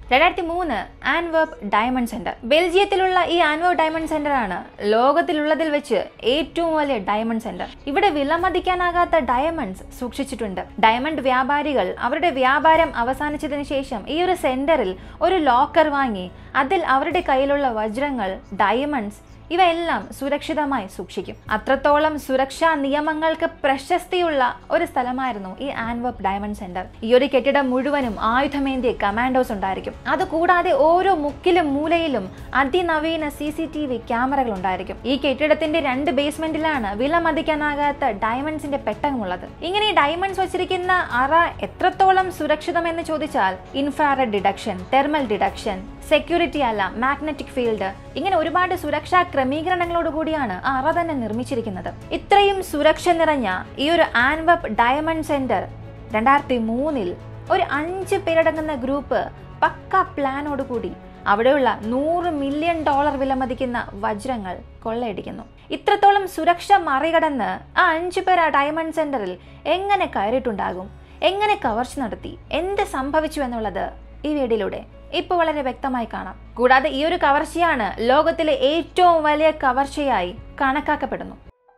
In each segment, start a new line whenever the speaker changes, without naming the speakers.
2003 ആൻവേർപ്പ് diamond centre. ബെൽജിയത്തിലുള്ള ഈ ആൻവേർപ്പ് diamond centre ആണ് ലോകത്തിലുള്ളതിൽ വെച്ച് ഏറ്റവും വലിയ ഡയമണ്ട് സെന്റർ. ഇവിടെ വിലമതിക്കാനാകാത്ത ഡയമണ്ട്സ് സൂക്ഷിച്ചിട്ടുണ്ട്. ഡയമണ്ട് വ്യാപാരികൾ അവരുടെ വ്യാപാരം അവസാനിച്ചതിന് ശേഷം ഈ ഒരു സെന്ററിൽ ഒരു ലോക്കർ വാങ്ങി അതിൽ അവരുടെ കയ്യിലുള്ള വജ്രങ്ങൾ, ഡയമണ്ട്സ് ഇവയെല്ലാം സുരക്ഷിതമായി സൂക്ഷിക്കും. അത്രത്തോളം സുരക്ഷാ നിയമങ്ങൾക്ക് പ്രശസ്തിയുള്ള ഒരു സ്ഥലമായിരുന്നു ഈ ആൻവേർപ്പ് ഡയമണ്ട് സെന്റർ. ഈ ഒരു കെട്ടിടം മുഴുവനും ആയുധമേന്തിയ കമാൻഡോസ് ഉണ്ടായിരിക്കും. അതുകൂടാതെ ഓരോ മുക്കിലും മൂലയിലും അതിനവീന CCTV ക്യാമറകൾ ഉണ്ടായിരിക്കും. ഈ കെട്ടിടത്തിന്റെ 2 ബേസ്മെന്റിലാണ് വിലമതിക്കാനാകാത്ത ഡയമണ്ട്സിന്റെ പെട്ടകമുള്ളത്. ഇങ്ങനെ ഡയമണ്ട്സ് വച്ചിരിക്കുന്ന അറ എത്രത്തോളം സുരക്ഷിതമെന്ന് ചോദിച്ചാൽ infrared detection, thermal detection, security alarm, magnetic field, ഇങ്ങനെ ഒരുപാട് സുരക്ഷാ ക്രമീകരണങ്ങളോട് കൂടിയാണ് ആ അറ തന്നെ നിർമ്മിച്ചിരിക്കുന്നത്. ഇത്രയും സുരക്ഷ നിറഞ്ഞ ഈ ഒരു ആൻവേർപ്പ് ഡയമണ്ട് സെന്റർ 2003 ഒരു 5 പേരടങ്ങുന്ന ഗ്രൂപ്പ് പക്ക പ്ലാനോടുകൂടി അവിടെയുള്ള $100 മില്യൺ വിലമതിക്കുന്ന വജ്രങ്ങൾ കൊള്ളയടിക്കുന്നു. ഇത്രത്തോളം സുരക്ഷ മറികടന്ന് ആ 5 പേർ ആ ഡയമണ്ട് സെന്ററിൽ എങ്ങനെ കയറിയിട്ടുണ്ടാകും, എങ്ങനെ കവർച്ച നടത്തി, എന്ത് സംഭവിച്ചു എന്നുള്ളത് ഈ വീഡിയോയിലൂടെ ഇപ്പോൾ വളരെ വ്യക്തമായി കാണാം. കൂടാതെ ഈ ഒരു കവർച്ചയാണ് ലോകത്തിലെ ഏറ്റവും വലിയ കവർച്ചയായി കണക്കാക്കപ്പെടുന്നു.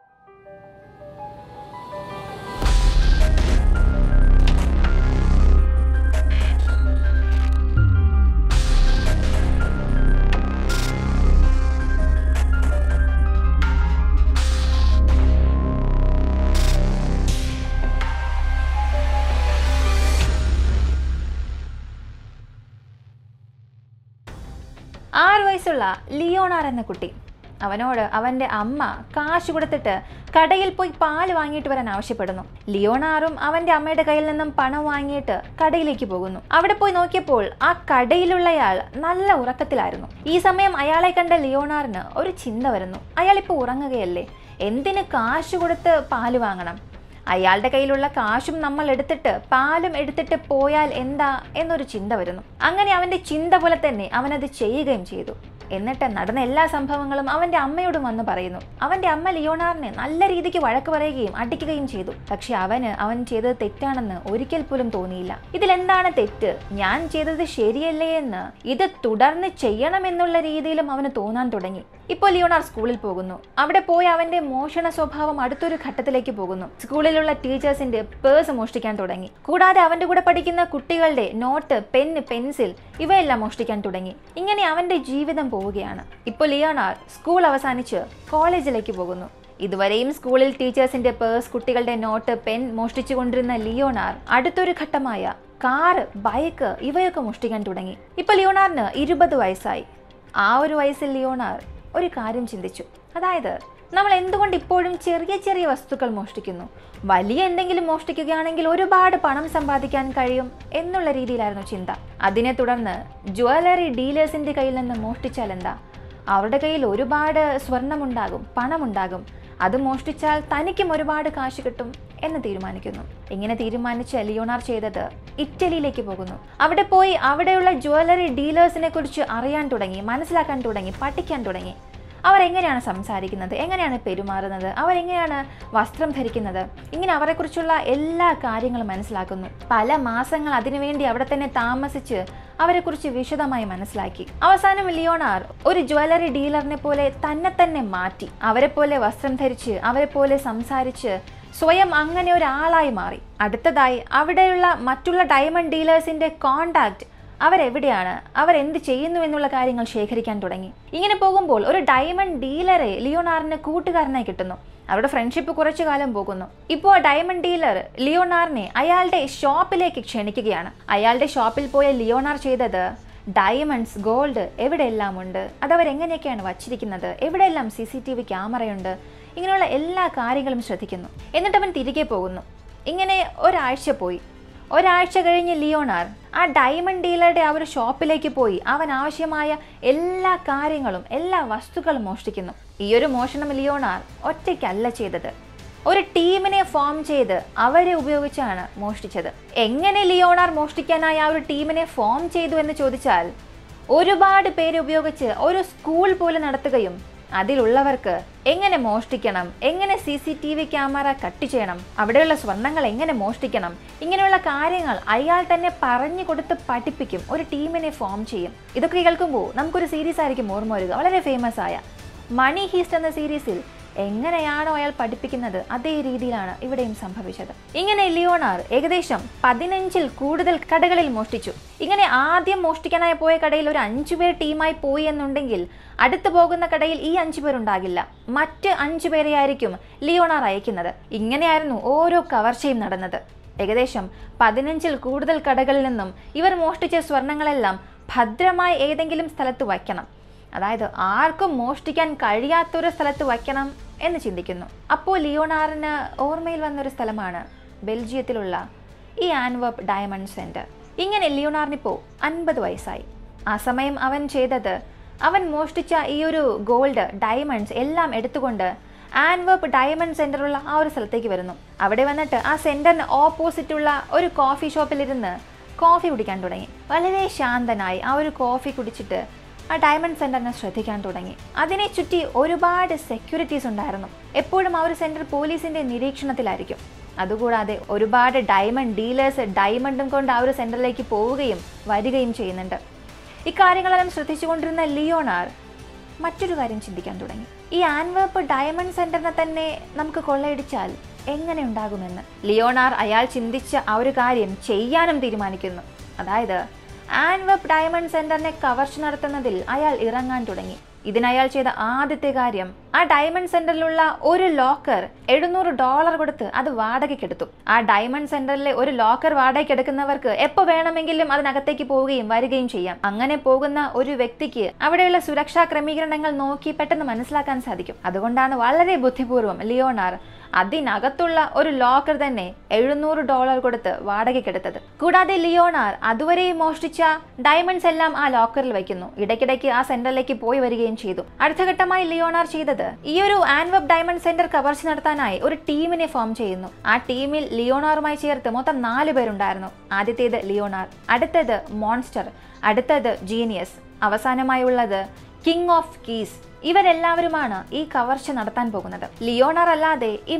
വയസ്സുള്ള ലിയോണാർ എന്ന കുട്ടി, അവനോട് അവന്റെ അമ്മ കാശ് കൊടുത്തിട്ട് കടയിൽ പോയി പാല് വാങ്ങിയിട്ട് വരാൻ ആവശ്യപ്പെടുന്നു. ലിയോണാറും അവന്റെ അമ്മയുടെ കയ്യിൽ നിന്നും പണം വാങ്ങിയിട്ട് കടയിലേക്ക് പോകുന്നു. അവിടെ പോയി നോക്കിയപ്പോൾ ആ കടയിലുള്ളയാൾ നല്ല ഉറക്കത്തിലായിരുന്നു. ഈ സമയം അയാളെ കണ്ട ലിയോണാറിന് ഒരു ചിന്ത വരുന്നു. അയാളിപ്പോൾ ഉറങ്ങുകയല്ലേ, എന്തിന് കാശ് കൊടുത്ത് പാല് വാങ്ങണം? അയാളുടെ കയ്യിലുള്ള കാശും നമ്മൾ എടുത്തിട്ട് പാലും എടുത്തിട്ട് പോയാൽ എന്താ എന്നൊരു ചിന്ത വരുന്നു. അങ്ങനെ അവന്റെ ചിന്ത പോലെ തന്നെ അവനത് ചെയ്യുകയും ചെയ്തു. എന്നിട്ട് നടന്ന എല്ലാ സംഭവങ്ങളും അവന്റെ അമ്മയോടും വന്ന് പറയുന്നു. അവന്റെ അമ്മ ലിയോണാറിനെ നല്ല രീതിക്ക് വഴക്ക് പറയുകയും അടിക്കുകയും ചെയ്തു. പക്ഷെ അവൻ ചെയ്തത് തെറ്റാണെന്ന് ഒരിക്കൽ പോലും തോന്നിയില്ല. ഇതിലെന്താണ് തെറ്റ്, ഞാൻ ചെയ്തത് ശരിയല്ലേ എന്ന് ഇത് തുടർന്ന് ചെയ്യണമെന്നുള്ള രീതിയിലും അവന് തോന്നാൻ തുടങ്ങി. ഇപ്പോൾ ലിയോണാർ സ്കൂളിൽ പോകുന്നു. അവിടെ പോയി അവന്റെ മോഷണ സ്വഭാവം അടുത്തൊരു ഘട്ടത്തിലേക്ക് പോകുന്നു. സ്കൂളിലുള്ള ടീച്ചേഴ്സിന്റെ പേഴ്സ് മോഷ്ടിക്കാൻ തുടങ്ങി. കൂടാതെ അവന്റെ കൂടെ പഠിക്കുന്ന കുട്ടികളുടെ നോട്ട്, പെന്ന്, പെൻസിൽ ഇവയെല്ലാം മോഷ്ടിക്കാൻ തുടങ്ങി. ഇങ്ങനെ അവന്റെ ജീവിതം പോവുകയാണ്. ഇപ്പോൾ ലിയോണാർ സ്കൂൾ അവസാനിച്ച് കോളേജിലേക്ക് പോകുന്നു. ഇതുവരെയും സ്കൂളിൽ ടീച്ചേഴ്സിന്റെ പേഴ്സ്, കുട്ടികളുടെ നോട്ട്, പെൻ മോഷ്ടിച്ചു കൊണ്ടിരുന്ന ലിയോണാർ അടുത്തൊരു ഘട്ടമായ കാറ്, ബൈക്ക് ഇവയൊക്കെ മോഷ്ടിക്കാൻ തുടങ്ങി. ഇപ്പോൾ ലിയോണാറിന് 20 വയസ്സായി. ആ ഒരു വയസ്സിൽ ലിയോണാർ ഒരു കാര്യം ചിന്തിച്ചു. അതായത് നമ്മൾ എന്തുകൊണ്ട് ഇപ്പോഴും ചെറിയ ചെറിയ വസ്തുക്കൾ മോഷ്ടിക്കുന്നു? വലിയ എന്തെങ്കിലും മോഷ്ടിക്കുകയാണെങ്കിൽ ഒരുപാട് പണം സമ്പാദിക്കാൻ കഴിയും എന്നുള്ള രീതിയിലായിരുന്നു ചിന്ത. അതിനെ തുടർന്ന് ജ്വല്ലറി ഡീലേഴ്സിന്റെ കയ്യിൽ നിന്ന് മോഷ്ടിച്ചാൽ എന്താ? അവരുടെ കയ്യിൽ ഒരുപാട് സ്വർണമുണ്ടാകും, പണമുണ്ടാകും. അത് മോഷ്ടിച്ചാൽ തനിക്കും ഒരുപാട് കാശ് കിട്ടും എന്ന് തീരുമാനിക്കുന്നു. ഇങ്ങനെ തീരുമാനിച്ച ലിയോണാർ ചെയ്തത് ഇറ്റലിയിലേക്ക് പോകുന്നു. അവിടെ പോയി അവിടെയുള്ള ജ്വല്ലറി ഡീലേഴ്സിനെ കുറിച്ച് അറിയാൻ തുടങ്ങി, മനസ്സിലാക്കാൻ തുടങ്ങി, പഠിക്കാൻ തുടങ്ങി. അവരെങ്ങനെയാണ് സംസാരിക്കുന്നത്, എങ്ങനെയാണ് പെരുമാറുന്നത്, അവരെങ്ങനെയാണ് വസ്ത്രം ധരിക്കുന്നത്, ഇങ്ങനെ അവരെക്കുറിച്ചുള്ള എല്ലാ കാര്യങ്ങളും മനസ്സിലാക്കുന്നു. പല മാസങ്ങൾ അതിനുവേണ്ടി അവിടെ തന്നെ താമസിച്ച് അവരെക്കുറിച്ച് വിശദമായി മനസ്സിലാക്കി. അവസാനം ലിയോണാർ ഒരു ജ്വല്ലറി ഡീലറിനെ പോലെ തന്നെ മാറ്റി. അവരെ പോലെ വസ്ത്രം ധരിച്ച്, അവരെ പോലെ സംസാരിച്ച് സ്വയം അങ്ങനെ ഒരാളായി മാറി. അടുത്തതായി അവിടെയുള്ള മറ്റുള്ള ഡയമണ്ട് ഡീലേഴ്സിന്റെ കോണ്ടാക്ട്, അവരെവിടെയാണ്, അവരെന്ത് ചെയ്യുന്നു എന്നുള്ള കാര്യങ്ങൾ ശേഖരിക്കാൻ തുടങ്ങി. ഇങ്ങനെ പോകുമ്പോൾ ഒരു ഡയമണ്ട് ഡീലറെ ലിയോണാറിന് കൂട്ടുകാരനായി കിട്ടുന്നു. അവരുടെ ഫ്രണ്ട്ഷിപ്പ് കുറച്ചു കാലം പോകുന്നു. ഇപ്പോൾ ഡയമണ്ട് ഡീലർ ലിയോണാറിനെ അയാളുടെ ഷോപ്പിലേക്ക് ക്ഷണിക്കുകയാണ്. അയാളുടെ ഷോപ്പിൽ പോയ ലിയോണാർ ചെയ്തത് ഡയമണ്ട്സ്, ഗോൾഡ് എവിടെയെല്ലാം ഉണ്ട്, അതവരെങ്ങനെയൊക്കെയാണ് വച്ചിരിക്കുന്നത്, എവിടെയെല്ലാം CCTV ക്യാമറയുണ്ട്, ഇങ്ങനെയുള്ള എല്ലാ കാര്യങ്ങളും ശ്രദ്ധിക്കുന്നു. എന്നിട്ട് അവൻ തിരികെ പോകുന്നു. ഇങ്ങനെ ഒരാഴ്ച പോയി. ഒരാഴ്ച കഴിഞ്ഞ് ലിയോണാർ ആ ഡയമണ്ട് ഡീലറുടെ ആ ഒരു ഷോപ്പിലേക്ക് പോയി അവൻ ആവശ്യമായ എല്ലാ കാര്യങ്ങളും, എല്ലാ വസ്തുക്കളും മോഷ്ടിക്കുന്നു. ഈ ഒരു മോഷണം ലിയോണാർ ഒറ്റയ്ക്കല്ല ചെയ്തത്. ഒരു ടീമിനെ ഫോം ചെയ്ത് അവരെ ഉപയോഗിച്ചാണ് മോഷ്ടിച്ചത്. എങ്ങനെ ലിയോണാർ മോഷ്ടിക്കാനായി ആ ഒരു ടീമിനെ ഫോം ചെയ്തു എന്ന് ചോദിച്ചാൽ, ഒരുപാട് പേരെ ഉപയോഗിച്ച് ഒരു സ്കൂൾ പോലെ നടത്തുകയും അതിലുള്ളവർക്ക് എങ്ങനെ മോഷ്ടിക്കണം, എങ്ങനെ CCTV ക്യാമറ കട്ട് ചെയ്യണം, അവിടെയുള്ള സ്വർണ്ണങ്ങൾ എങ്ങനെ മോഷ്ടിക്കണം, ഇങ്ങനെയുള്ള കാര്യങ്ങൾ അയാൾ തന്നെ പറഞ്ഞു കൊടുത്ത് പഠിപ്പിക്കും. ഒരു ടീമിനെ ഫോം ചെയ്യും. ഇതൊക്കെ കേൾക്കുമ്പോൾ നമുക്കൊരു സീരീസ് ആയിരിക്കും ഓർമ്മ വരിക. വളരെ ഫേമസ് ആയ മണി ഹീസ്റ്റ് എന്ന സീരീസിൽ എങ്ങനെയാണോ അയാൾ പഠിപ്പിക്കുന്നത് അതേ രീതിയിലാണ് ഇവിടെയും സംഭവിച്ചത്. ഇങ്ങനെ ലിയോണാർ ഏകദേശം 15-ൽ കൂടുതൽ കടകളിൽ മോഷ്ടിച്ചു. ഇങ്ങനെ ആദ്യം മോഷ്ടിക്കാനായി പോയ കടയിൽ ഒരു 5 പേർ ടീമായി പോയി എന്നുണ്ടെങ്കിൽ അടുത്ത് പോകുന്ന കടയിൽ ഈ 5 പേരുണ്ടാകില്ല, മറ്റ് 5 പേരെയായിരിക്കും ലിയോണാർ അയക്കുന്നത്. ഇങ്ങനെയായിരുന്നു ഓരോ കവർച്ചയും നടന്നത്. ഏകദേശം 15-ൽ കൂടുതൽ കടകളിൽ നിന്നും ഇവർ മോഷ്ടിച്ച സ്വർണങ്ങളെല്ലാം ഭദ്രമായി ഏതെങ്കിലും സ്ഥലത്ത് വയ്ക്കണം. അതായത് ആർക്കും മോഷ്ടിക്കാൻ കഴിയാത്തൊരു സ്ഥലത്ത് വയ്ക്കണം എന്ന് ചിന്തിക്കുന്നു. അപ്പോൾ ലിയോണാറിന് ഓർമ്മയിൽ വന്നൊരു സ്ഥലമാണ് ബെൽജിയത്തിലുള്ള ഈ ആൻവെർപ്പ് ഡയമണ്ട് സെന്റർ. ഇങ്ങനെ ലിയോണാറിനിപ്പോൾ 50 വയസ്സായി. ആ സമയം അവൻ ചെയ്തത്, അവൻ മോഷ്ടിച്ച ഈ ഒരു ഗോൾഡ് ഡയമണ്ട്സ് എല്ലാം എടുത്തുകൊണ്ട് ആൻവെർപ്പ് ഡയമണ്ട് സെന്ററുള്ള ആ ഒരു സ്ഥലത്തേക്ക് വരുന്നു. അവിടെ വന്നിട്ട് ആ സെന്ററിന് ഓപ്പോസിറ്റുള്ള ഒരു കോഫി ഷോപ്പിലിരുന്ന് കോഫി കുടിക്കാൻ തുടങ്ങി. വളരെ ശാന്തനായി ആ ഒരു കോഫി കുടിച്ചിട്ട് ആ ഡയമണ്ട് സെന്ററിനെ ശ്രദ്ധിക്കാൻ തുടങ്ങി. അതിനെ ചുറ്റി ഒരുപാട് സെക്യൂരിറ്റീസ് ഉണ്ടായിരുന്നു. എപ്പോഴും ആ ഒരു സെന്റർ പോലീസിന്റെ നിരീക്ഷണത്തിലായിരിക്കും. അതുകൂടാതെ ഒരുപാട് ഡയമണ്ട് ഡീലേഴ്സ് ഡയമണ്ടും കൊണ്ട് ആ ഒരു സെന്ററിലേക്ക് പോവുകയും വരികയും ചെയ്യുന്നുണ്ട്. ഇക്കാര്യങ്ങളെല്ലാം ശ്രദ്ധിച്ചുകൊണ്ടിരുന്ന ലിയോണാർ മറ്റൊരു കാര്യം ചിന്തിക്കാൻ തുടങ്ങി. ഈ ആൻവെർപ്പ് ഡയമണ്ട് സെന്ററിനെ തന്നെ നമുക്ക് കൊള്ളയടിച്ചാൽ എങ്ങനെ ഉണ്ടാകുമെന്ന് ലിയോണാർ അയാൾ ചിന്തിച്ച ആ ഒരു കാര്യം ചെയ്യാനും തീരുമാനിക്കുന്നു. അതായത് ആൻവെർപ്പ് ഡയമണ്ട് സെന്ററിനെ കവർച്ച നടത്തുന്നതിൽ അയാൾ ഇറങ്ങാൻ തുടങ്ങി. ഇതിനയാൾ ചെയ്ത ആദ്യത്തെ കാര്യം, ആ ഡയമണ്ട് സെന്ററിലുള്ള ഒരു ലോക്കർ $700 കൊടുത്ത് അത് വാടകയ്ക്കെടുത്തു. ആ ഡയമണ്ട് സെന്ററിലെ ഒരു ലോക്കർ വാടകയ്ക്കെടുക്കുന്നവർക്ക് എപ്പോൾ വേണമെങ്കിലും അതിനകത്തേക്ക് പോവുകയും വരികയും ചെയ്യാം. അങ്ങനെ പോകുന്ന ഒരു വ്യക്തിക്ക് അവിടെയുള്ള സുരക്ഷാ ക്രമീകരണങ്ങൾ നോക്കി പെട്ടെന്ന് മനസ്സിലാക്കാൻ സാധിക്കും. അതുകൊണ്ടാണ് വളരെ ബുദ്ധിപൂർവ്വം ലിയോണാർ അതിനകത്തുള്ള ഒരു ലോക്കർ തന്നെ $700 കൊടുത്ത് വാടകയ്ക്കെടുത്തത്. കൂടാതെ ലിയോണാർ അതുവരെ മോഷ്ടിച്ച ഡയമണ്ട്സ് എല്ലാം ആ ലോക്കറിൽ വയ്ക്കുന്നു. ഇടയ്ക്കിടയ്ക്ക് ആ സെന്ററിലേക്ക് പോയി വരികയും ചെയ്തു. അടുത്ത ഘട്ടമായി ലിയോണാർ ചെയ്തത്, ഈ ഒരു ആൻവെർപ്പ് ഡയമണ്ട് സെന്റർ കവർച്ച നടത്താനായി ഒരു ടീമിനെ ഫോം ചെയ്യുന്നു. ആ ടീമിൽ ലിയോണാറുമായി ചേർത്ത് മൊത്തം 4 പേരുണ്ടായിരുന്നു. ആദ്യത്തേത് ലിയോണാർ, അടുത്തത് മോൺസ്റ്റർ, അടുത്തത് ജീനിയസ്, അവസാനമായുള്ളത് കിങ് ഓഫ് കീസ്. ഇവരെല്ലാവരുമാണ് ഈ കവർച്ച നടത്താൻ പോകുന്നത്. ലിയോണാർ അല്ലാതെ ഈ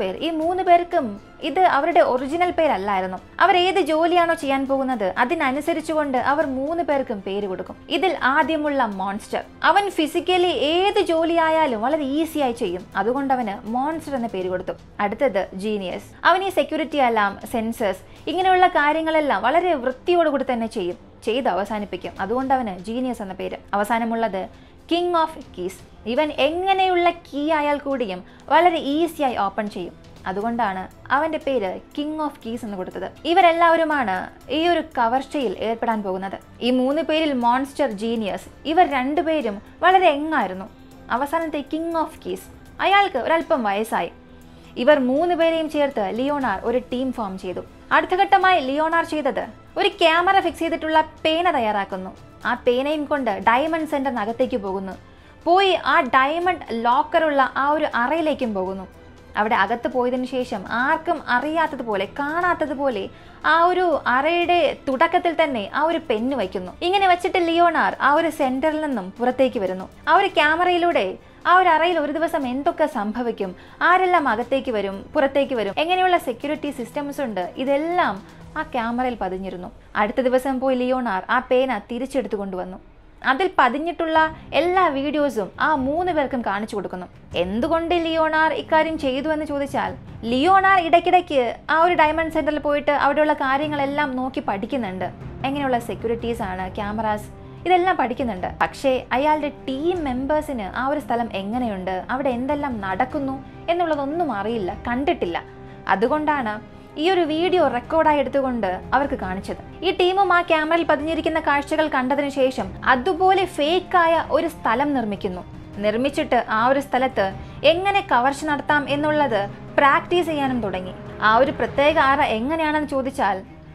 3 പേർക്കും ഇത് അവരുടെ ഒറിജിനൽ പേരല്ലായിരുന്നു. അവർ ഏത് ജോലിയാണോ ചെയ്യാൻ പോകുന്നത് അതിനനുസരിച്ചുകൊണ്ട് അവർ 3 പേർക്കും പേര് കൊടുക്കും. ഇതിൽ ആദ്യമുള്ള മോൺസ്റ്റർ, അവൻ ഫിസിക്കലി ഏത് ജോലിയായാലും വളരെ ഈസിയായി ചെയ്യും. അതുകൊണ്ട് അവന് മോൺസ്റ്റർ എന്ന പേര് കൊടുത്തു. അടുത്തത് ജീനിയസ്, അവൻ ഈ സെക്യൂരിറ്റി എല്ലാം, സെൻസേഴ്സ്, ഇങ്ങനെയുള്ള കാര്യങ്ങളെല്ലാം വളരെ വൃത്തിയോടുകൂടി തന്നെ ചെയ്ത് അവസാനിപ്പിക്കും. അതുകൊണ്ട് അവന് ജീനിയസ് എന്ന പേര്. അവസാനമുള്ളത് കിങ് ഓഫ് കീസ്, ഇവൻ എങ്ങനെയുള്ള കീ ആയാൽ കൂടിയും വളരെ ഈസിയായി ഓപ്പൺ ചെയ്യും. അതുകൊണ്ടാണ് അവന്റെ പേര് കിങ് ഓഫ് കീസ് എന്ന് കൊടുത്തത്. ഇവരെല്ലാവരുമാണ് ഈ ഒരു കവർച്ചയിൽ ഏർപ്പെടാൻ പോകുന്നത്. ഈ 3 പേരിൽ മോൺസ്റ്റർ, ജീനിയസ്, ഇവർ 2 പേരും വളരെ യങ്ങായിരുന്നു. അവസാനത്തെ കിങ് ഓഫ് കീസ്, അയാൾക്ക് ഒരല്പം വയസ്സായി. ഇവർ 3 പേരെയും ചേർത്ത് ലിയോണാർ ഒരു ടീം ഫോം ചെയ്തു. അടുത്ത ഘട്ടമായി ലിയോണാർ ചെയ്തത്, ഒരു ക്യാമറ ഫിക്സ് ചെയ്തിട്ടുള്ള പേന തയ്യാറാക്കുന്നു. ആ പേനയും കൊണ്ട് ഡയമണ്ട് സെന്ററിനകത്തേക്ക് പോകുന്നു. പോയി ആ ഡയമണ്ട് ലോക്കറുള്ള ആ ഒരു അറയിലേക്കും പോകുന്നു. അവിടെ അകത്ത് പോയതിനു ശേഷം ആർക്കും അറിയാത്തതുപോലെ, കാണാത്തതുപോലെ ആ ഒരു അറയുടെ തുടക്കത്തിൽ തന്നെ ആ ഒരു പെന്ന് വയ്ക്കുന്നു. ഇങ്ങനെ വെച്ചിട്ട് ലിയോണാർ ആ ഒരു സെന്ററിൽ നിന്നും പുറത്തേക്ക് വരുന്നു. ആ ഒരു ക്യാമറയിലൂടെ ആ ഒരു അറയിൽ ഒരു ദിവസം എന്തൊക്കെ സംഭവിക്കും, ആരെല്ലാം അകത്തേക്ക് വരും, പുറത്തേക്ക് വരും, എങ്ങനെയുള്ള സെക്യൂരിറ്റി സിസ്റ്റംസ് ഉണ്ട്, ഇതെല്ലാം ആ ക്യാമറയിൽ പതിഞ്ഞിരുന്നു. അടുത്ത ദിവസം പോയി ലിയോണാർ ആ പേന തിരിച്ചെടുത്തു കൊണ്ടുവന്നു. അതിൽ പതിഞ്ഞിട്ടുള്ള എല്ലാ വീഡിയോസും ആ 3 പേർക്കും കാണിച്ചു കൊടുക്കുന്നു. എന്തുകൊണ്ട് ലിയോണാർ ഇക്കാര്യം ചെയ്തു എന്ന് ചോദിച്ചാൽ, ലിയോണാർ ഇടയ്ക്കിടയ്ക്ക് ആ ഒരു ഡയമണ്ട് സെന്ററിൽ പോയിട്ട് അവിടെയുള്ള കാര്യങ്ങളെല്ലാം നോക്കി പഠിക്കുന്നുണ്ട്. എങ്ങനെയുള്ള സെക്യൂരിറ്റീസ് ആണ്, ക്യാമറാസ്, ഇതെല്ലാം പഠിക്കുന്നുണ്ട്. പക്ഷേ അയാളുടെ ടീം മെമ്പേഴ്സിന് ആ ഒരു സ്ഥലം എങ്ങനെയുണ്ട്, അവിടെ എന്തെല്ലാം നടക്കുന്നു എന്നുള്ളതൊന്നും അറിയില്ല, കണ്ടിട്ടില്ല. അതുകൊണ്ടാണ് ഈ ഒരു വീഡിയോ റെക്കോർഡായി എടുത്തുകൊണ്ട് അവർക്ക് കാണിച്ചത്. ഈ ടീമും ആ ക്യാമറയിൽ പതിഞ്ഞിരിക്കുന്ന കാഴ്ചകൾ കണ്ടതിനു ശേഷം അതുപോലെ ഫേക്കായ ഒരു സ്ഥലം നിർമ്മിച്ചിട്ട് ആ ഒരു സ്ഥലത്ത് എങ്ങനെ കവർച്ച നടത്താം എന്നുള്ളത് പ്രാക്ടീസ് ചെയ്യാനും തുടങ്ങി. ആ ഒരു പ്രത്യേക അറ എങ്ങനെയാണെന്ന് ചോദിച്ചാൽ,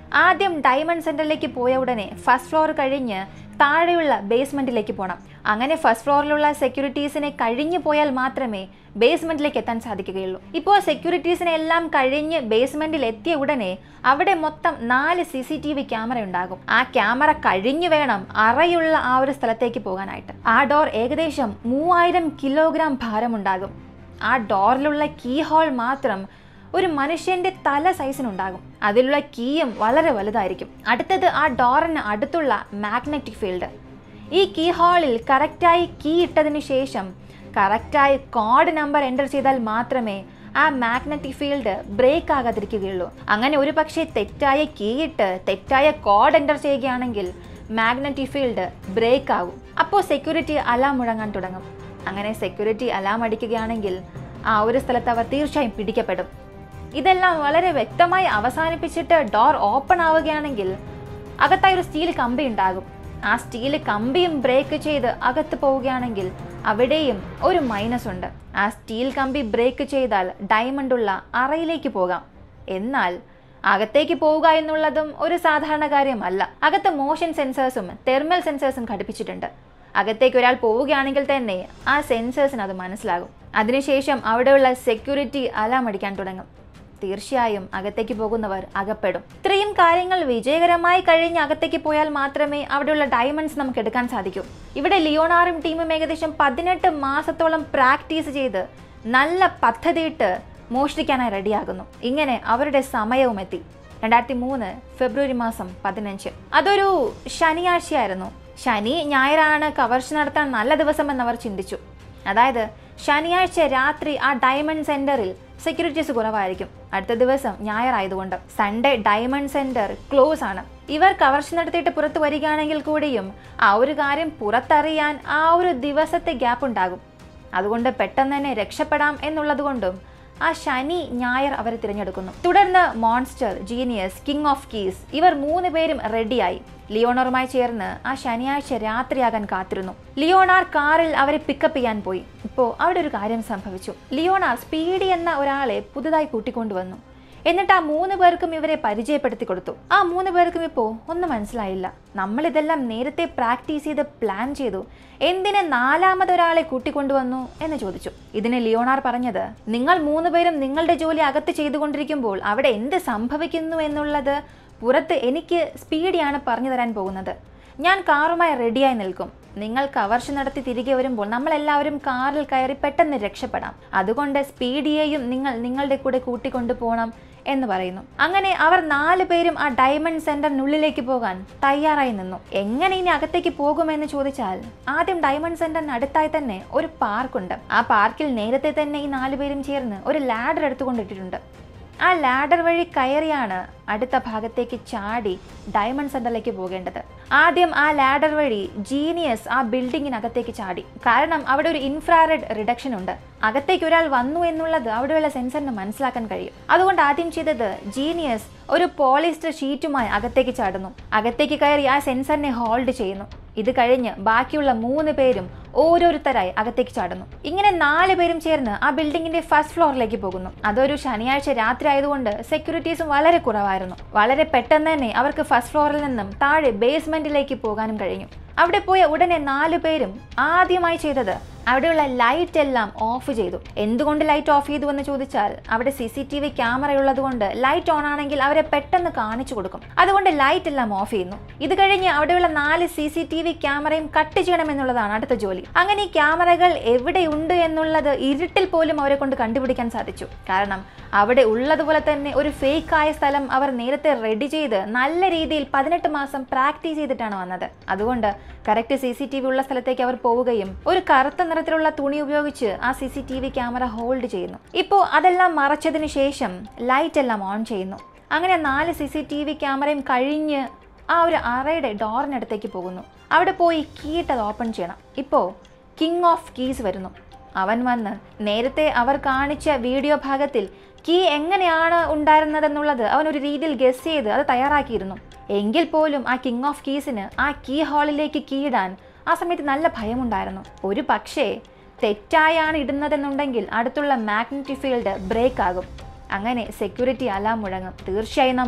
ആദ്യം ഡയമണ്ട് സെന്ററിലേക്ക് പോയ ഉടനെ ഫസ്റ്റ് ഫ്ലോർ കഴിഞ്ഞ് താഴെയുള്ള ബേസ്മെന്റിലേക്ക് പോകണം. അങ്ങനെ ഫസ്റ്റ് ഫ്ലോറിലുള്ള സെക്യൂരിറ്റീസിനെ കഴിഞ്ഞു പോയാൽ മാത്രമേ ബേസ്മെന്റിലേക്ക് എത്താൻ സാധിക്കുകയുള്ളൂ. ഇപ്പോൾ സെക്യൂരിറ്റീസിനെ എല്ലാം കഴിഞ്ഞ് ബേസ്മെന്റിൽ എത്തിയ ഉടനെ അവിടെ മൊത്തം 4 CCTV ക്യാമറ ഉണ്ടാകും. ആ ക്യാമറ കഴിഞ്ഞു വേണം അറയുള്ള ആ ഒരു സ്ഥലത്തേക്ക് പോകാനായിട്ട്. ആ ഡോർ ഏകദേശം 3000 കിലോഗ്രാം ഭാരമുണ്ടാകും. ആ ഡോറിലുള്ള കീ ഹോൾ മാത്രം ഒരു മനുഷ്യന്റെ തല സൈസിനുണ്ടാകും. അതിലുള്ള കീയും വളരെ വലുതായിരിക്കും. അടുത്തത് ആ ഡോറിന് അടുത്തുള്ള മാഗ്നറ്റിക് ഫീൽഡ്. ഈ കീ ഹോളിൽ കറക്റ്റായി കീ ഇട്ടതിന് ശേഷം കറക്റ്റായി കോഡ് നമ്പർ എൻ്റർ ചെയ്താൽ മാത്രമേ ആ മാഗ്നറ്റിക് ഫീൽഡ് ബ്രേക്ക് ആകാതിരിക്കുകയുള്ളൂ. അങ്ങനെ ഒരു പക്ഷേ തെറ്റായ കീ ഇട്ട് തെറ്റായ കോഡ് എൻ്റർ ചെയ്യുകയാണെങ്കിൽ മാഗ്നറ്റിക് ഫീൽഡ് ബ്രേക്ക് ആകും. അപ്പോൾ സെക്യൂരിറ്റി അലാം മുഴങ്ങാൻ തുടങ്ങും. അങ്ങനെ സെക്യൂരിറ്റി അലാം അടിക്കുകയാണെങ്കിൽ ആ ഒരു സ്ഥലത്ത് അവർ തീർച്ചയായും പിടിക്കപ്പെടും. ഇതെല്ലാം വളരെ വ്യക്തമായി അവസാനിപ്പിച്ചിട്ട് ഡോർ ഓപ്പൺ ആവുകയാണെങ്കിൽ അകത്തായി ഒരു സ്റ്റീൽ കമ്പി ഉണ്ടാകും. ആ സ്റ്റീൽ കമ്പിയും ബ്രേക്ക് ചെയ്ത് അകത്ത് പോവുകയാണെങ്കിൽ അവിടെയും ഒരു മൈനസ് ഉണ്ട്. ആ സ്റ്റീൽ കമ്പി ബ്രേക്ക് ചെയ്താൽ ഡയമണ്ട് ഉള്ള അറയിലേക്ക് പോകാം. എന്നാൽ അകത്തേക്ക് പോവുക എന്നുള്ളതും ഒരു സാധാരണ കാര്യമല്ല. അകത്ത് മോഷൻ സെൻസേഴ്സും തെർമൽ സെൻസേഴ്സും ഘടിപ്പിച്ചിട്ടുണ്ട്. അകത്തേക്ക് ഒരാൾ പോവുകയാണെങ്കിൽ തന്നെ ആ സെൻസേഴ്സിന് അത് മനസ്സിലാകും. അതിനുശേഷം അവിടെയുള്ള സെക്യൂരിറ്റി അലാം അടിക്കാൻ തുടങ്ങും. തീർച്ചയായും അകത്തേക്ക് പോകുന്നവർ അകപ്പെടും. ഇത്രയും കാര്യങ്ങൾ വിജയകരമായി കഴിഞ്ഞ് അകത്തേക്ക് പോയാൽ മാത്രമേ അവിടെയുള്ള ഡയമണ്ട്സ് നമുക്ക് എടുക്കാൻ സാധിക്കൂ. ഇവിടെ ലിയോണാറും ടീമും ഏകദേശം 18 മാസത്തോളം പ്രാക്ടീസ് ചെയ്ത് നല്ല പദ്ധതിയിട്ട് മോഷ്ടിക്കാനായി റെഡിയാകുന്നു. ഇങ്ങനെ അവരുടെ സമയവും എത്തി. 2003 ഫെബ്രുവരി മാസം 15. അതൊരു ശനിയാഴ്ചയായിരുന്നു. ശനി ഞായറാണ് കവർച്ച നടത്താൻ നല്ല ദിവസമെന്ന് അവർ ചിന്തിച്ചു. അതായത് ശനിയാഴ്ച രാത്രി ആ ഡയമണ്ട് സെന്ററിൽ സെക്യൂരിറ്റീസ് കുറവായിരിക്കും. അടുത്ത ദിവസം ഞായറായതുകൊണ്ട് സൺഡേ ഡയമണ്ട് സെന്റർ ക്ലോസ് ആണ്. ഇവർ കവർച്ച നടത്തിയിട്ട് പുറത്തു വരികയാണെങ്കിൽ കൂടിയും ആ ഒരു കാര്യം പുറത്തറിയാൻ ആ ഒരു ദിവസത്തെ ഗ്യാപ്പ് ഉണ്ടാകും. അതുകൊണ്ട് പെട്ടെന്ന് തന്നെ രക്ഷപ്പെടാം എന്നുള്ളത് കൊണ്ടും ആ ശനി ഞായർ അവരെ തിരഞ്ഞെടുക്കുന്നു. തുടർന്ന് monster, genius, king of keys ഇവർ 3 പേരും റെഡിയായി ലിയോണറുമായി ചേർന്ന് ആ ശനിയാഴ്ച രാത്രിയാകാൻ കാത്തിരുന്നു. ലിയോണാർ കാറിൽ അവരെ പിക്കപ്പ് ചെയ്യാൻ പോയി. ഇപ്പോൾ അവിടെ ഒരു കാര്യം സംഭവിച്ചു. ലിയോണാർ സ്പീഡി എന്ന ഒരാളെ പുതുതായി കൂട്ടിക്കൊണ്ടുവന്നു. എന്നിട്ട് ആ 3 പേർക്കും ഇവരെ പരിചയപ്പെടുത്തി കൊടുത്തു. ആ 3 പേർക്കും ഇപ്പോൾ ഒന്നും മനസ്സിലായില്ല. നമ്മളിതെല്ലാം നേരത്തെ പ്രാക്ടീസ് ചെയ്ത് പ്ലാൻ ചെയ്തു, എന്തിനെ 4മതൊരാളെ കൂട്ടിക്കൊണ്ടുവന്നു എന്ന് ചോദിച്ചു. ഇതിന് ലിയോണാർ പറഞ്ഞത്, നിങ്ങൾ 3 പേരും നിങ്ങളുടെ ജോലി അകത്ത് ചെയ്തുകൊണ്ടിരിക്കുമ്പോൾ അവിടെ എന്ത് സംഭവിക്കുന്നു എന്നുള്ളത് പുറത്ത് എനിക്ക് സ്പീഡിയാണ് പറഞ്ഞു തരാൻ പോകുന്നത്. ഞാൻ കാറുമായി റെഡിയായി നിൽക്കും. നിങ്ങൾ കവർച്ച നടത്തി തിരികെ വരുമ്പോൾ നമ്മളെല്ലാവരും കാറിൽ കയറി പെട്ടെന്ന് രക്ഷപ്പെടാം. അതുകൊണ്ട് സ്പീഡിയെയും നിങ്ങൾ നിങ്ങളുടെ കൂടെ കൂട്ടിക്കൊണ്ടു പോകണം എന്ന് പറയുന്നു. അങ്ങനെ അവർ 4 പേരും ആ ഡയമണ്ട് സെന്ററിനുള്ളിലേക്ക് പോകാൻ തയ്യാറായി നിന്നു. എങ്ങനെ ഇനി അകത്തേക്ക് പോകുമെന്ന് ചോദിച്ചാൽ ആദ്യം ഡയമണ്ട് സെന്ററിന് അടുത്തായി തന്നെ ഒരു പാർക്കുണ്ട്. ആ പാർക്കിൽ നേരത്തെ തന്നെ ഈ 4 പേരും ചേർന്ന് ഒരു ലാഡർ എടുത്തുകൊണ്ടിട്ടിട്ടുണ്ട്. ആ ലാഡർ വഴി കയറിയാണ് അടുത്ത ഭാഗത്തേക്ക് ചാടി ഡയമണ്ട് സെന്ററിലേക്ക് പോകേണ്ടത്. ആദ്യം ആ ലാഡർ വഴി ജീനിയസ് ആ ബിൽഡിങ്ങിനകത്തേക്ക് ചാടി. കാരണം അവിടെ ഒരു ഇൻഫ്രാറെഡ് റിഡക്ഷൻ ഉണ്ട്. അകത്തേക്ക് ഒരാൾ വന്നു എന്നുള്ളത് അവിടെയുള്ള സെൻസറിന് മനസ്സിലാക്കാൻ കഴിയും. അതുകൊണ്ട് ആദ്യം ചെയ്തത് ജീനിയസ് ഒരു പോളിസ്റ്റർ ഷീറ്റുമായി അകത്തേക്ക് ചാടുന്നു. അകത്തേക്ക് കയറി ആ സെൻസറിനെ ഹോൾഡ് ചെയ്യുന്നു. ഇത് കഴിഞ്ഞ് ബാക്കിയുള്ള 3 പേരും ഓരോരുത്തരായി അകത്തേക്ക് ചാടുന്നു. ഇങ്ങനെ 4 പേരും ചേർന്ന് ആ ബിൽഡിങ്ങിന്റെ ഫസ്റ്റ് ഫ്ലോറിലേക്ക് പോകുന്നു. അതൊരു ശനിയാഴ്ച രാത്രി ആയതുകൊണ്ട് സെക്യൂരിറ്റീസും വളരെ കുറവായിരുന്നു. വളരെ പെട്ടെന്ന് തന്നെ അവർക്ക് ഫസ്റ്റ് ഫ്ലോറിൽ നിന്നും താഴെ ബേസ്മെന്റിലേക്ക് പോകാനും കഴിഞ്ഞു. അവിടെ പോയ ഉടനെ 4 പേരും ആദ്യമായി ചെയ്തത് അവിടെയുള്ള ലൈറ്റ് എല്ലാം ഓഫ് ചെയ്തു. എന്തുകൊണ്ട് ലൈറ്റ് ഓഫ് ചെയ്തു എന്ന് ചോദിച്ചാൽ അവിടെ CCTV ക്യാമറ ഉള്ളത് കൊണ്ട് ലൈറ്റ് ഓൺ ആണെങ്കിൽ അവരെ പെട്ടെന്ന് കാണിച്ചു കൊടുക്കും. അതുകൊണ്ട് ലൈറ്റ് എല്ലാം ഓഫ് ചെയ്യുന്നു. ഇത് കഴിഞ്ഞ് അവിടെയുള്ള 4 CCTV ക്യാമറയും കട്ട് ചെയ്യണമെന്നുള്ളതാണ് അടുത്ത ജോലി. അങ്ങനെ ഈ ക്യാമറകൾ എവിടെയുണ്ട് എന്നുള്ളത് ഇരുട്ടിൽ പോലും അവരെ കൊണ്ട് കണ്ടുപിടിക്കാൻ സാധിച്ചു. കാരണം അവിടെ ഉള്ളതുപോലെ തന്നെ ഒരു ഫേക്ക് ആയ സ്ഥലം അവർ നേരത്തെ റെഡി ചെയ്ത് നല്ല രീതിയിൽ 18 മാസം പ്രാക്ടീസ് ചെയ്തിട്ടാണ് വന്നത്. അതുകൊണ്ട് കറക്റ്റ് CCTV ഉള്ള സ്ഥലത്തേക്ക് അവർ പോവുകയും ഒരു കറുത്ത നിറത്തിലുള്ള തുണി ഉപയോഗിച്ച് ആ CCTV ക്യാമറ ഹോൾഡ് ചെയ്യുന്നു. ഇപ്പോൾ അതെല്ലാം മറച്ചതിന് ശേഷം ലൈറ്റ് എല്ലാം ഓൺ ചെയ്യുന്നു. അങ്ങനെ 4 CCTV ക്യാമറയും കഴിഞ്ഞ് ആ ഒരു അറയുടെ ഡോറിനടുത്തേക്ക് പോകുന്നു. അവിടെ പോയി കീ ഇട്ടത് ഓപ്പൺ ചെയ്യണം. ഇപ്പോൾ കിങ് ഓഫ് കീസ് വരുന്നു. അവൻ വന്ന് നേരത്തെ അവർ കാണിച്ച വീഡിയോ ഭാഗത്തിൽ കീ എങ്ങനെയാണ് ഉണ്ടായിരുന്നതെന്നുള്ളത് അവൻ ഒരു രീതിയിൽ ഗസ് ചെയ്ത് അത് തയ്യാറാക്കിയിരുന്നു. എങ്കിൽ പോലും ആ കിങ് ഓഫ് കീസിന് ആ കീ ഹാളിലേക്ക് കീ ഇടാൻ ആ സമയത്ത് നല്ല ഭയമുണ്ടായിരുന്നു. ഒരു പക്ഷേ തെറ്റായാണ് ഇടുന്നതെന്നുണ്ടെങ്കിൽ അടുത്തുള്ള മാഗ്നറ്റിക് ഫീൽഡ് ബ്രേക്ക് ആകും. അങ്ങനെ സെക്യൂരിറ്റി അലാം മുഴങ്ങും. തീർച്ചയായും നമ്മൾ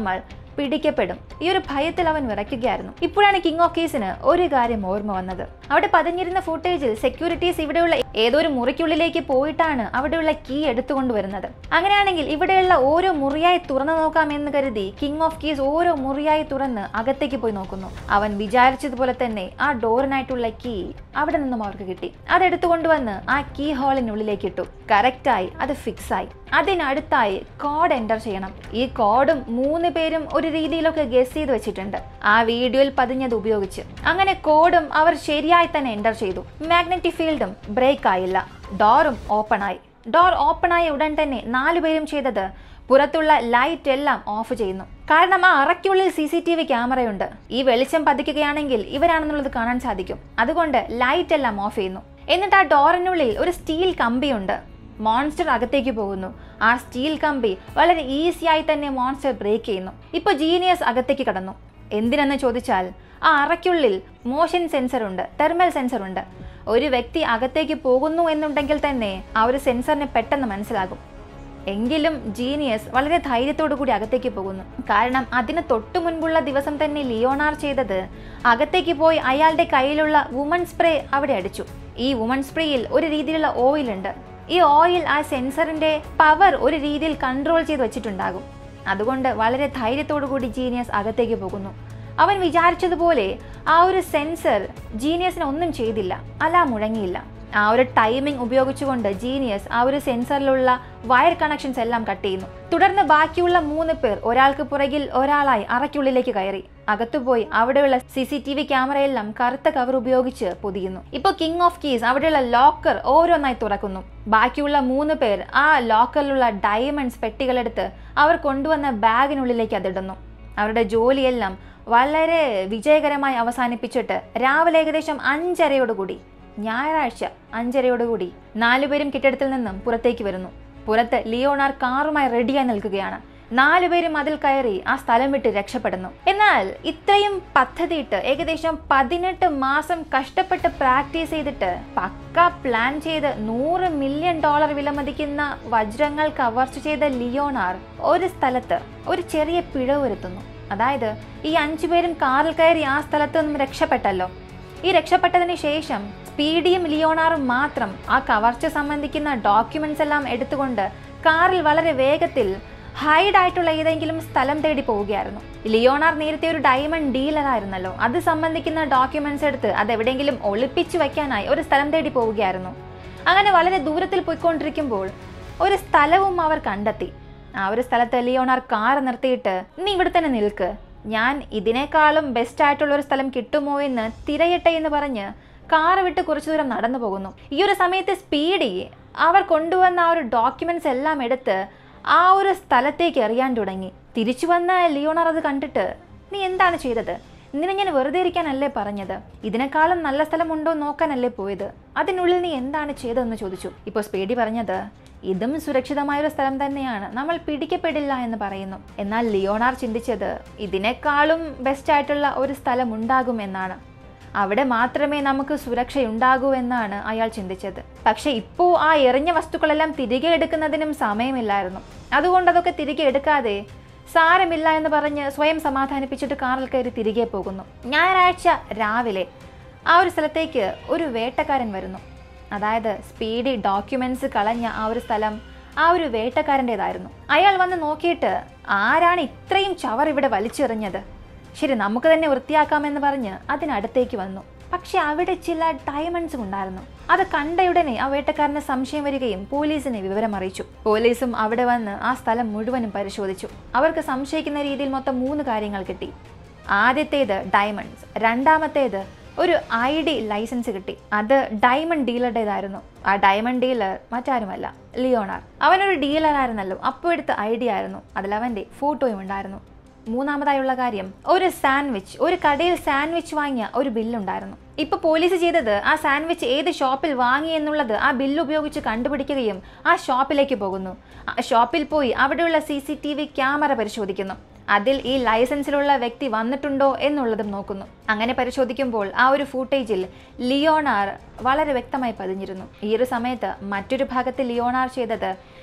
പിടിക്കപ്പെടും. ഈ ഒരു ഭയത്തിൽ അവൻ വിറയ്ക്കുകയായിരുന്നു. ഇപ്പോഴാണ് കിങ് ഓഫ് കീസിന് ഒരു കാര്യം ഓർമ്മ വന്നത്. അവിടെ പതിഞ്ഞിരുന്ന ഫുട്ടേജിൽ സെക്യൂരിറ്റീസ് ഇവിടെയുള്ള ഏതോ ഒരു മുറിക്കുള്ളിലേക്ക് പോയിട്ടാണ് അവിടെയുള്ള കീ എടുത്തുകൊണ്ടുവരുന്നത്. അങ്ങനെയാണെങ്കിൽ ഇവിടെയുള്ള ഓരോ മുറിയായി തുറന്നു നോക്കാമെന്ന് കരുതി കിങ് ഓഫ് കീസ് ഓരോ മുറിയായി തുറന്ന് അകത്തേക്ക് പോയി നോക്കുന്നു. അവൻ വിചാരിച്ചതുപോലെ തന്നെ ആ ഡോറിനായിട്ടുള്ള കീ അവിടെ നിന്നും അവർക്ക് കിട്ടി. അതെടുത്തുകൊണ്ടുവന്ന് ആ കീ ഹോളിനുള്ളിലേക്ക് ഇട്ടു. കറക്റ്റായി അത് ഫിക്സ് ആയി. അതിനടുത്തായി കോഡ് എൻ്റർ ചെയ്യണം. ഈ കോഡും 3 പേരും ഒരു രീതിയിലൊക്കെ ഗസ് ചെയ്ത് വെച്ചിട്ടുണ്ട്, ആ വീഡിയോയിൽ പതിഞ്ഞത് ഉപയോഗിച്ച്. അങ്ങനെ കോഡും അവർ ശരിയായി തന്നെ എൻ്റർ ചെയ്തു. മാഗ്നറ്റിക് ഫീൽഡും ബ്രേക്ക് ആയില്ല. ഡോറും ഓപ്പൺ ആയി. ഡോർ ഓപ്പൺ ആയ ഉടൻ തന്നെ 4 പേരും ചെയ്തത് പുറത്തുള്ള ലൈറ്റ് എല്ലാം ഓഫ് ചെയ്യുന്നു. കാരണം ആ അറയ്ക്കുള്ളിൽ CCTV ക്യാമറയുണ്ട്. ഈ വെളിച്ചം പതിക്കുകയാണെങ്കിൽ ഇവരാണെന്നുള്ളത് കാണാൻ സാധിക്കും. അതുകൊണ്ട് ലൈറ്റ് എല്ലാം ഓഫ് ചെയ്യുന്നു. എന്നിട്ട് ആ ഡോറിനുള്ളിൽ ഒരു സ്റ്റീൽ കമ്പിയുണ്ട്. മോൺസ്റ്റർ അകത്തേക്ക് പോകുന്നു. ആ സ്റ്റീൽ കമ്പി വളരെ ഈസിയായി തന്നെ മോൺസ്റ്റർ ബ്രേക്ക് ചെയ്യുന്നു. ഇപ്പോൾ ജീനിയസ് അകത്തേക്ക് കടന്നു. എന്തിനെന്ന് ചോദിച്ചാൽ ആ അറയ്ക്കുള്ളിൽ മോഷൻ സെൻസർ ഉണ്ട്, തെർമൽ സെൻസർ ഉണ്ട്. ഒരു വ്യക്തി അകത്തേക്ക് പോകുന്നു എന്നുണ്ടെങ്കിൽ തന്നെ ആ ഒരു സെൻസറിന് പെട്ടെന്ന് മനസ്സിലാകും. എങ്കിലും ജീനിയസ് വളരെ ധൈര്യത്തോടു കൂടി അകത്തേക്ക് പോകുന്നു. കാരണം അതിന് തൊട്ടു മുൻപുള്ള ദിവസം തന്നെ ലിയോണാർ ചെയ്തത് അകത്തേക്ക് പോയി അയാളുടെ കയ്യിലുള്ള വുമൺ സ്പ്രേ അവിടെ അടിച്ചു. ഈ വുമൺ സ്പ്രേയിൽ ഒരു രീതിയിലുള്ള ഓയിൽ ഉണ്ട്. ഈ ഓയിൽ ആ സെൻസറിന്റെ പവർ ഒരു രീതിയിൽ കൺട്രോൾ ചെയ്ത് വെച്ചിട്ടുണ്ടാകും. അതുകൊണ്ട് വളരെ ധൈര്യത്തോടു കൂടി ജീനിയസ് അകത്തേക്ക് പോകുന്നു. അവൻ വിചാരിച്ചതുപോലെ ആ ഒരു സെൻസർ ജീനിയസിന് ഒന്നും ചെയ്തില്ല, അലാം മുഴങ്ങിയില്ല. ആ ഒരു ടൈമിംഗ് ഉപയോഗിച്ചുകൊണ്ട് ജീനിയസ് ആ ഒരു സെൻസറിലുള്ള വയർ കണക്ഷൻസ് എല്ലാം കട്ട് ചെയ്യുന്നു. തുടർന്ന് ബാക്കിയുള്ള 3 പേർ ഒരാൾക്ക് പുറകിൽ ഒരാളായി അറയ്ക്കുള്ളിലേക്ക് കയറി. അകത്തുപോയി അവിടെയുള്ള CCTV ക്യാമറയെല്ലാം കറുത്ത കവർ ഉപയോഗിച്ച് പൊതിയുന്നു. ഇപ്പോൾ കിങ് ഓഫ് കീസ് അവിടെയുള്ള ലോക്കർ ഓരോന്നായി തുറക്കുന്നു. ബാക്കിയുള്ള 3 പേർ ആ ലോക്കറിലുള്ള ഡയമണ്ട്സ് പെട്ടികളെടുത്ത് അവർ കൊണ്ടുവന്ന ബാഗിനുള്ളിലേക്ക് അതിടുന്നു. അവരുടെ ജോലിയെല്ലാം വളരെ വിജയകരമായി അവസാനിപ്പിച്ചിട്ട് രാവിലെ ഏകദേശം 5:30 ഞായറാഴ്ച 5:30 4 പേരും കെട്ടിടത്തിൽ നിന്നും പുറത്തേക്ക് വരുന്നു. പുറത്ത് ലിയോണാർ കാറുമായി റെഡിയായി നിൽക്കുകയാണ്. 4 പേരും അതിൽ കയറി ആ സ്ഥലം വിട്ട് രക്ഷപ്പെടുന്നു. എന്നാൽ ഇത്രയും പദ്ധതിയിട്ട് ഏകദേശം 18 മാസം കഷ്ടപ്പെട്ട് പ്രാക്ടീസ് ചെയ്തിട്ട് പക്ക പ്ലാൻ ചെയ്ത് $100 മില്യൺ വിലമതിക്കുന്ന വജ്രങ്ങൾ കവർച്ച ചെയ്ത ലിയോണാർ ഒരു സ്ഥലത്ത് ഒരു ചെറിയ പിഴവ് വരുത്തുന്നു. അതായത് ഈ 5 പേരും കാറിൽ കയറി ആ സ്ഥലത്ത് നിന്നും രക്ഷപ്പെട്ടല്ലോ. ഈ രക്ഷപ്പെട്ടതിന് ശേഷം സ്പീഡിയും ലിയോണാറും മാത്രം ആ കവർച്ച സംബന്ധിക്കുന്ന ഡോക്യുമെന്റ്സ് എല്ലാം എടുത്തുകൊണ്ട് കാറിൽ വളരെ വേഗത്തിൽ ഹൈഡ് ആയിട്ടുള്ള ഏതെങ്കിലും സ്ഥലം തേടി പോവുകയായിരുന്നു. ലിയോണാർ നേരത്തെ ഒരു ഡയമണ്ട് ഡീലർ ആയിരുന്നല്ലോ. അത് സംബന്ധിക്കുന്ന ഡോക്യുമെന്റ്സ് എടുത്ത് അത് എവിടെയെങ്കിലും ഒളിപ്പിച്ചു വയ്ക്കാനായി ഒരു സ്ഥലം തേടി പോവുകയായിരുന്നു. അങ്ങനെ വളരെ ദൂരത്തിൽ പോയിക്കൊണ്ടിരിക്കുമ്പോൾ ഒരു സ്ഥലവും അവർ കണ്ടെത്തി. ആ ഒരു സ്ഥലത്ത് ലിയോണാർ കാർ നിർത്തിയിട്ട് നീ ഇവിടെ തന്നെ നിൽക്ക്, ഞാൻ ഇതിനേക്കാളും ബെസ്റ്റ് ആയിട്ടുള്ള ഒരു സ്ഥലം കിട്ടുമോ എന്ന് തിരയട്ടെ എന്ന് പറഞ്ഞ് കാറ് വിട്ട് കുറച്ചു ദൂരം നടന്നു പോകുന്നു. ഈ ഒരു സമയത്ത് സ്പീഡി അവർ കൊണ്ടുവന്ന ആ ഒരു ഡോക്യുമെന്റ്സ് എല്ലാം എടുത്ത് ആ ഒരു സ്ഥലത്തേക്ക് എറിയാൻ തുടങ്ങി. തിരിച്ചു വന്ന ലിയോണാർ അത് കണ്ടിട്ട് നീ എന്താണ് ചെയ്തത്? നിന്നെ ഞാൻ വെറുതെ ഇരിക്കാനല്ലേ പറഞ്ഞത്? ഇതിനേക്കാളും നല്ല സ്ഥലമുണ്ടോ നോക്കാനല്ലേ പോയത്? അതിനുള്ളിൽ നീ എന്താണ് ചെയ്തതെന്ന് ചോദിച്ചു. ഇപ്പോൾ സ്പീഡി പറഞ്ഞത് ഇതും സുരക്ഷിതമായൊരു സ്ഥലം തന്നെയാണ്, നമ്മൾ പിടിക്കപ്പെടില്ല എന്ന് പറയുന്നു. എന്നാൽ ലിയോണാർ ചിന്തിച്ചത് ഇതിനേക്കാളും ബെസ്റ്റ് ആയിട്ടുള്ള ഒരു സ്ഥലം ഉണ്ടാകും എന്നാണ്. അവിടെ മാത്രമേ നമുക്ക് സുരക്ഷയുണ്ടാകൂ എന്നാണ് അയാൾ ചിന്തിച്ചത്. പക്ഷെ ഇപ്പോൾ ആ എറിഞ്ഞ വസ്തുക്കളെല്ലാം തിരികെ എടുക്കുന്നതിനും സമയമില്ലായിരുന്നു. അതുകൊണ്ട് അതൊക്കെ തിരികെ എടുക്കാതെ സാരമില്ല എന്ന് പറഞ്ഞ് സ്വയം സമാധാനിപ്പിച്ചിട്ട് കാറിൽ കയറി തിരികെ പോകുന്നു. ഞായറാഴ്ച രാവിലെ ആ ഒരു സ്ഥലത്തേക്ക് ഒരു വേട്ടക്കാരൻ വരുന്നു. അതായത് സ്പീഡി ഡോക്യുമെന്റ്സ് കളഞ്ഞ ആ ഒരു സ്ഥലം ആ ഒരു വേട്ടക്കാരൻ്റെതായിരുന്നു. അയാൾ വന്ന് നോക്കിയിട്ട് ആരാണ് ഇത്രയും ചവർ ഇവിടെ വലിച്ചെറിഞ്ഞത്? ശരി, നമുക്ക് തന്നെ വൃത്തിയാക്കാമെന്ന് പറഞ്ഞ് അതിനടുത്തേക്ക് വന്നു. പക്ഷെ അവിടെ ചില ഡയമണ്ട്സും ഉണ്ടായിരുന്നു. അത് കണ്ടയുടനെ ആ വേട്ടക്കാരന് സംശയം വരികയും പോലീസിനെ വിവരം അറിയിച്ചു. പോലീസും അവിടെ വന്ന് ആ സ്ഥലം മുഴുവനും പരിശോധിച്ചു. അവർക്ക് സംശയിക്കുന്ന രീതിയിൽ മൊത്തം 3 കാര്യങ്ങൾ കിട്ടി. ആദ്യത്തേത് ഡയമണ്ട്സ്, രണ്ടാമത്തേത് ഒരു ID ലൈസൻസ് കിട്ടി. അത് ഡയമണ്ട് ഡീലറുടേതായിരുന്നു. ആ ഡയമണ്ട് ഡീലർ മറ്റാരുമല്ല, ലിയോണാർ. അവനൊരു ഡീലർ ആയിരുന്നല്ലോ, അപ്പോൾ എടുത്ത ID ആയിരുന്നു. അതിൽ അവൻ്റെ ഫോട്ടോയും ഉണ്ടായിരുന്നു. മൂന്നാമതായുള്ള കാര്യം ഒരു സാൻഡ്വിച്ച്, ഒരു കടയിൽ സാൻഡ്വിച്ച് വാങ്ങിയ ഒരു ബില്ലുണ്ടായിരുന്നു. ഇപ്പൊ പോലീസ് ചെയ്തത് ആ സാൻഡ്വിച്ച് ഏത് ഷോപ്പിൽ വാങ്ങി എന്നുള്ളത് ആ ബില്ല് ഉപയോഗിച്ച് കണ്ടുപിടിക്കുകയും ആ ഷോപ്പിലേക്ക് പോകുന്നു. ആ ഷോപ്പിൽ പോയി അവിടെയുള്ള CCTV ക്യാമറ പരിശോധിക്കുന്നു. അതിൽ ഈ ലൈസൻസിലുള്ള വ്യക്തി വന്നിട്ടുണ്ടോ എന്നുള്ളതും നോക്കുന്നു. അങ്ങനെ പരിശോധിക്കുമ്പോൾ ആ ഒരു ഫൂട്ടേജിൽ ലിയോണാർ വളരെ വ്യക്തമായി പതിഞ്ഞിരുന്നു. ഈ ഒരു സമയത്ത് മറ്റൊരു ഭാഗത്ത് ലിയോണാർ ചെയ്തത്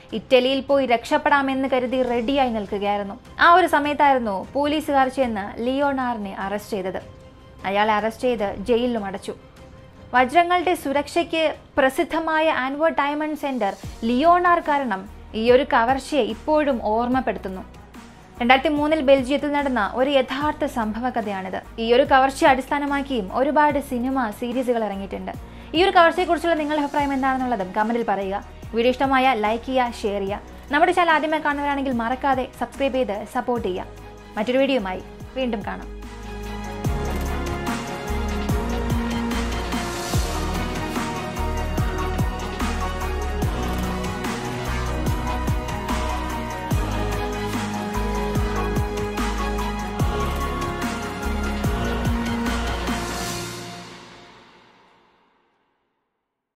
ഇറ്റലിയിൽ പോയി രക്ഷപ്പെടാമെന്ന് കരുതി റെഡിയായി നിൽക്കുകയായിരുന്നു. ആ ഒരു സമയത്തായിരുന്നു പോലീസുകാർ ചെന്ന് ലിയോണാറിനെ അറസ്റ്റ് ചെയ്തത്. അയാളെ അറസ്റ്റ് ചെയ്ത് ജയിലിലും അടച്ചു. വജ്രങ്ങളുടെ സുരക്ഷയ്ക്ക് പ്രസിദ്ധമായ ആൻവർ ഡയമണ്ട് സെന്റർ ലിയോണാർ കാരണം ഈ ഒരു കവർച്ചയെ ഇപ്പോഴും ഓർമ്മപ്പെടുത്തുന്നു. 2003 ബെൽജിയത്തിൽ നടന്ന ഒരു യഥാർത്ഥ സംഭവ കഥയാണിത്. ഈ ഒരു കവർച്ചയെ അടിസ്ഥാനമാക്കിയും ഒരുപാട് സിനിമ സീരീസുകൾ ഇറങ്ങിയിട്ടുണ്ട്. ഈ ഒരു കവർച്ചയെക്കുറിച്ചുള്ള നിങ്ങളുടെ അഭിപ്രായം എന്താണെന്നുള്ളതും കമന്റിൽ പറയുക. വീഡിയോ ഇഷ്ടമായ ലൈക്ക് ചെയ്യുക, ഷെയർ ചെയ്യുക. നമ്മുടെ ചാനൽ ആദ്യമായി കാണുന്നവരാണെങ്കിൽ മറക്കാതെ സബ്സ്ക്രൈബ് ചെയ്ത് സപ്പോർട്ട് ചെയ്യുക. മറ്റൊരു വീഡിയോയുമായി വീണ്ടും കാണാം.